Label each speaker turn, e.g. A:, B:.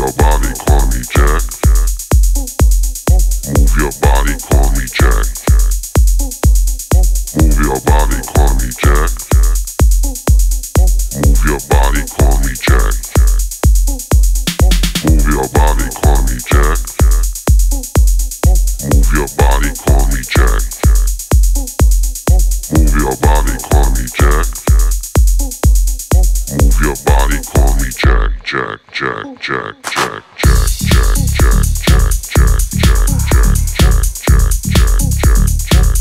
A: your body, call me Jack. Move your body, call me Jack. Move your body, call me Jack. Move your body, call me Jack. Move your body, call me Jack. Move your body, call me Jack. Move your body, call me Jack. Move your body, call me Jack, Jack, Jack, Jack, Jack, Jack, Jack, Jack, Jack, Jack, Jack, Jack, Jack, Jack, Jack, Jack,